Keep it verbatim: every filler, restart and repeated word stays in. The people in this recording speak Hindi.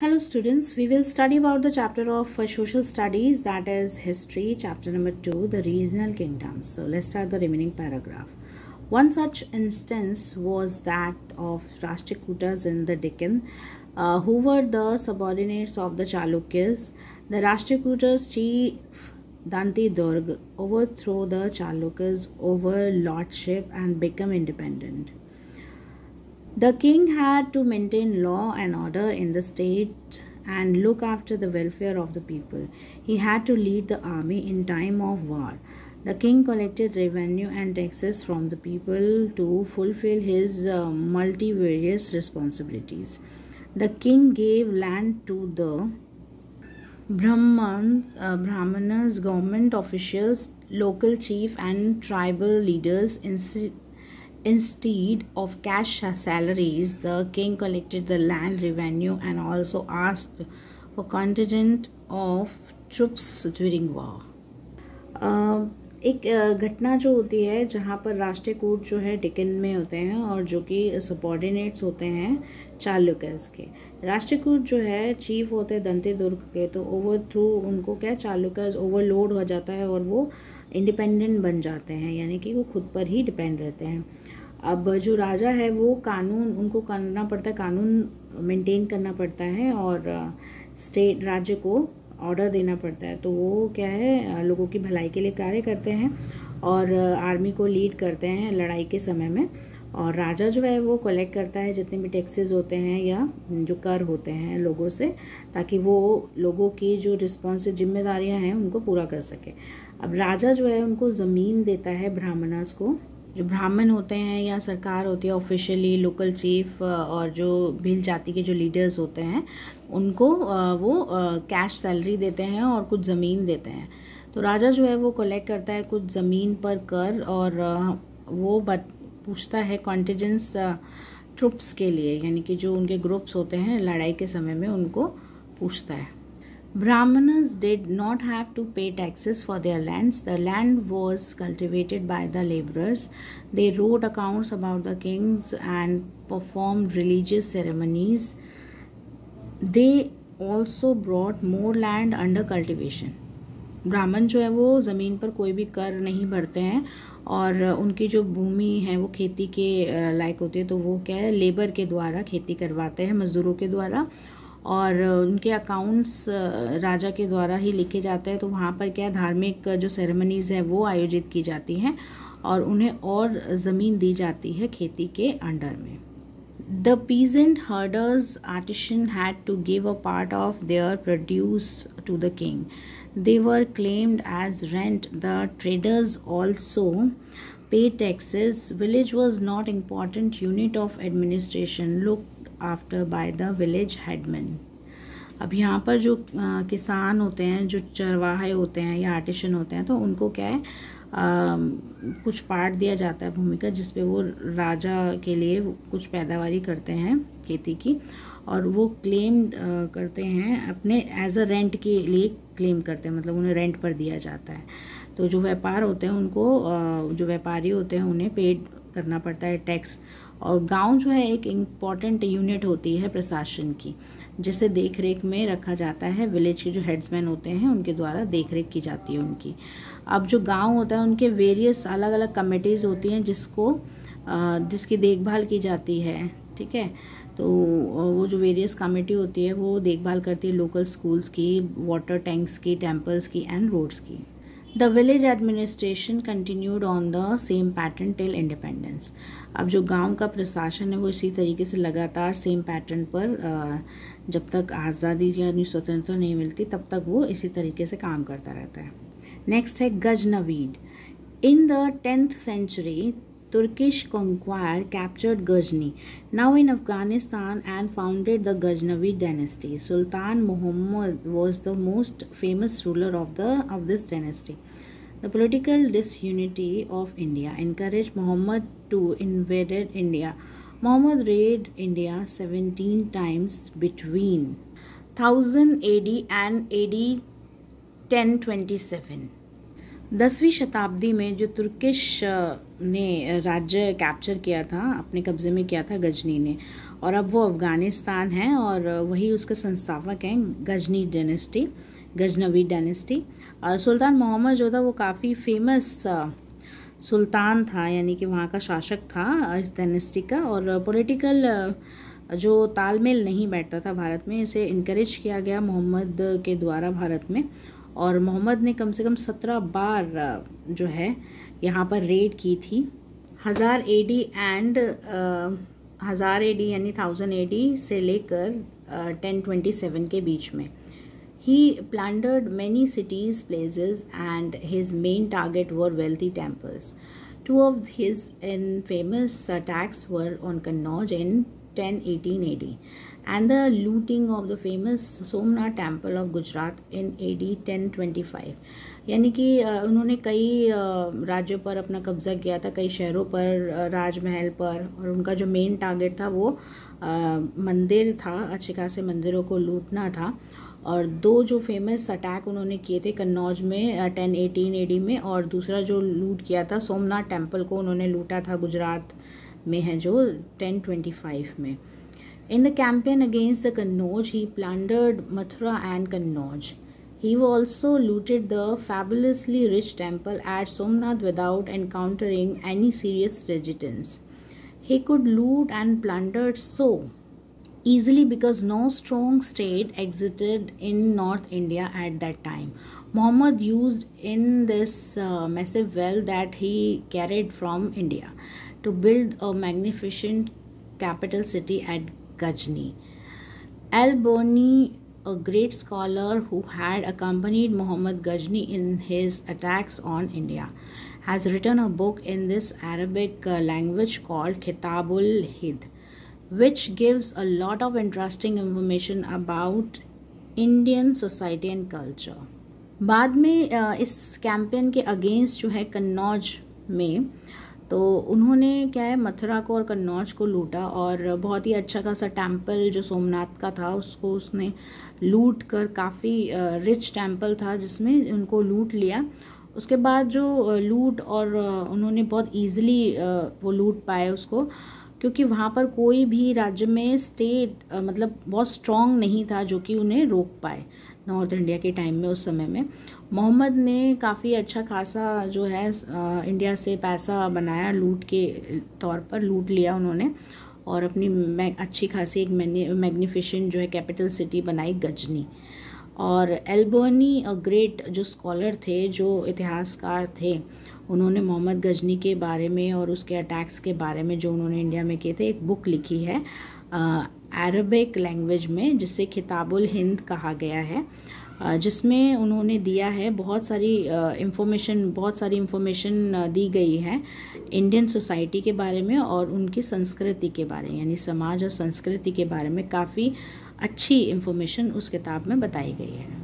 Hello students, we will study about the chapter of uh, social studies, that is history, chapter number two, the regional kingdoms. So let's start the remaining paragraph. One such instance was that of Rashtrakutas in the Deccan, uh, who were the subordinates of the Chalukyas. The Rashtrakutas chief Danti Durg overthrew the Chalukyas over lordship and become independent. The king had to maintain law and order in the state and look after the welfare of the people. He had to lead the army in time of war. The king collected revenue and taxes from the people to fulfill his uh, multivarious responsibilities. The king gave land to the Brahmans, uh, Brahmanas, government officials, local chief and tribal leaders. Instead Instead of cash salaries, the king collected the land revenue and also asked for contingent of troops during war. Uh, एक घटना जो होती है जहाँ पर राष्ट्रकूट जो है डेक्कन में होते हैं और जो कि सबॉर्डिनेट्स होते हैं चालुक्यस के. राष्ट्रकूट जो है चीफ होते हैं दंती दुर्ग के, तो ओवर थ्रू उनको क्या चालुक्यस ओवरलोड हो जाता है और वो इंडिपेंडेंट बन जाते हैं, यानी कि वो खुद पर ही डिपेंड रहते हैं. अब जो राजा है वो कानून उनको करना पड़ता है, कानून मेंटेन करना पड़ता है और स्टेट राज्य को ऑर्डर देना पड़ता है. तो वो क्या है लोगों की भलाई के लिए कार्य करते हैं और आर्मी को लीड करते हैं लड़ाई के समय में. और राजा जो है वो कलेक्ट करता है जितने भी टैक्सेस होते हैं या जो कर होते हैं लोगों से, ताकि वो लोगों की जो रिस्पॉन्सिव जिम्मेदारियां हैं उनको पूरा कर सके. अब राजा जो है उनको ज़मीन देता है ब्राह्मणास को. जो ब्राह्मण होते हैं या सरकार होती है ऑफिशियली, लोकल चीफ और जो भील जाति के जो लीडर्स होते हैं उनको वो कैश सैलरी देते हैं और कुछ ज़मीन देते हैं. तो राजा जो है वो कलेक्ट करता है कुछ ज़मीन पर कर और वो बत पूछता है कॉन्टिजेंस ट्रुप्स के लिए, यानी कि जो उनके ग्रुप्स होते हैं लड़ाई के समय में उनको पूछता है. Brahmanas did not have to pay taxes for their lands. The land was cultivated by the laborers. They wrote accounts about the kings and performed religious ceremonies. They also brought more land under cultivation. ब्राह्मण जो है वो ज़मीन पर कोई भी कर नहीं भरते हैं और उनकी जो भूमि है वो खेती के लायक होती है, तो वो क्या है लेबर के द्वारा खेती करवाते हैं, मज़दूरों के द्वारा, और उनके अकाउंट्स राजा के द्वारा ही लिखे जाते हैं. तो वहाँ पर क्या धार्मिक जो सेरेमनीज़ है वो आयोजित की जाती हैं और उन्हें और ज़मीन दी जाती है खेती के अंडर में. The peasant herders artisan had to give a part of their produce to the king. They were claimed as rent. The traders also paid taxes. Village was not important unit of administration. Looked after by the village headman. अब यहाँ पर जो आ, किसान होते हैं, जो चरवाहे होते हैं या आर्टिशन होते हैं, तो उनको क्या है आ, कुछ पार्ट दिया जाता है भूमि का, जिसपे वो राजा के लिए कुछ पैदावारी करते हैं खेती की और वो क्लेम करते हैं अपने एज अ रेंट के लिए क्लेम करते हैं, मतलब उन्हें रेंट पर दिया जाता है. तो जो व्यापार होते हैं उनको आ, जो व्यापारी होते हैं उन्हें पेड करना पड़ता है टैक्स. और गांव जो है एक इम्पॉर्टेंट यूनिट होती है प्रशासन की, जिसे देख रेख में रखा जाता है. विलेज के जो हेड्समैन होते हैं उनके द्वारा देख रेख की जाती है उनकी. अब जो गांव होता है उनके वेरियस अलग अलग कमेटीज़ होती हैं जिसको जिसकी देखभाल की जाती है. ठीक है, तो वो जो वेरियस कमेटी होती है वो देखभाल करती है लोकल स्कूल्स की, वाटर टैंक्स की, टेम्पल्स की एंड रोड्स की. The village administration continued on the same pattern till independence. अब जो गांव का प्रशासन है वो इसी तरीके से लगातार सेम पैटर्न पर जब तक आज़ादी या स्वतंत्रता नहीं मिलती तब तक वो इसी तरीके से काम करता रहता है. नेक्स्ट है Ghaznavid. In the tenth century Turkish conqueror captured Ghazni, now in Afghanistan, and founded the Ghaznavid dynasty. Sultan Muhammad was the most famous ruler of the of this dynasty. The political disunity of India encouraged Muhammad to invade India. Muhammad raided India seventeen times between one thousand A D and A D ten twenty-seven. दसवीं शताब्दी में जो तुर्किश ने राज्य कैप्चर किया था, अपने कब्ज़े में किया था गजनी ने, और अब वो अफ़गानिस्तान है और वही उसके संस्थापक हैं गजनी डायनेस्टी, गजनवी डायनेस्टी। सुल्तान मोहम्मद जो था वो काफ़ी फेमस सुल्तान था, यानी कि वहाँ का शासक था इस डायनेस्टी का। और पॉलिटिकल जो तालमेल नहीं बैठता था भारत में, इसे इनकरेज किया गया मोहम्मद के द्वारा भारत में। और मोहम्मद ने कम से कम सत्रह बार जो है यहाँ पर रेड की थी। हज़ार ए डी एंड हज़ार ए डी यानी थाउजेंड ए डी से लेकर टेन ट्वेंटी सेवन के बीच में। He plundered many cities, places, and his main target were wealthy temples. Two of his infamous attacks were on Kannauj in ten eighteen A D and the looting of the famous Somnath Temple of Gujarat in A D ten twenty-five. यानी कि उन्होंने कई राज्यों पर अपना कब्जा किया था, कई शहरों पर, राजमहल पर, और उनका जो मेन टारगेट था वो मंदिर था, अच्छे खासे मंदिरों को लूटना था। और दो जो फेमस अटैक उन्होंने किए थे कन्नौज में टेन एटीन ए डी में, और दूसरा जो लूट किया था सोमनाथ टेम्पल को उन्होंने लूटा था, गुजरात में है जो, टेन ट्वेंटी फाइव में। In the campaign against the Kannauj ही plundered Mathura and Kannauj. He also looted the fabulously rich temple at Somnath without encountering any serious resistance. He could loot and plunder so easily because no strong state existed in North India at that time. Muhammad used in this uh, massive wealth that he carried from India to build a magnificent capital city at Ghazni. Al-Biruni, a great scholar who had accompanied Muhammad Ghazni in his attacks on India, has written a book in this Arabic uh, language called Kitabul Hind, which gives a lot of interesting information about Indian society and culture. बाद में इस कैंपेन के अगेंस्ट जो है कन्नौज में, तो उन्होंने क्या है मथुरा को और कन्नौज को लूटा, और बहुत ही अच्छा खासा टेम्पल जो सोमनाथ का था उसको उसने लूट कर, काफ़ी रिच टेम्पल था जिसमें उनको लूट लिया। उसके बाद जो लूट, और उन्होंने बहुत ईजिली वो लूट पाए उसको, क्योंकि वहाँ पर कोई भी राज्य में स्टेट मतलब बहुत स्ट्रॉन्ग नहीं था जो कि उन्हें रोक पाए नॉर्थ इंडिया के टाइम में। उस समय में मोहम्मद ने काफ़ी अच्छा खासा जो है इंडिया से पैसा बनाया, लूट के तौर पर लूट लिया उन्होंने, और अपनी अच्छी खासी एक मैग्निफिसेंट जो है कैपिटल सिटी बनाई गजनी। और एल्बर्नी अ ग्रेट जो स्कॉलर थे, जो इतिहासकार थे, उन्होंने मोहम्मद गजनी के बारे में और उसके अटैक्स के बारे में जो उन्होंने इंडिया में किए थे एक बुक लिखी है अरबिक लैंग्वेज में, जिसे किताबुल हिंद कहा गया है, जिसमें उन्होंने दिया है बहुत सारी इंफॉर्मेशन बहुत सारी इंफॉर्मेशन दी गई है इंडियन सोसाइटी के बारे में और उनकी संस्कृति के बारे में, यानी समाज और संस्कृति के बारे में काफ़ी अच्छी इंफॉर्मेशन उस किताब में बताई गई है।